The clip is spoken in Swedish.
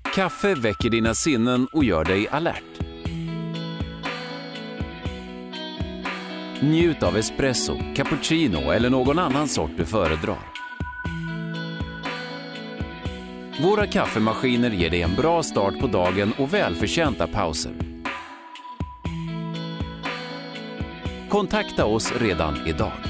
Kaffe väcker dina sinnen och gör dig alert. Njut av espresso, cappuccino eller någon annan sort du föredrar. Våra kaffemaskiner ger dig en bra start på dagen och välförtjänta pauser. Kontakta oss redan idag.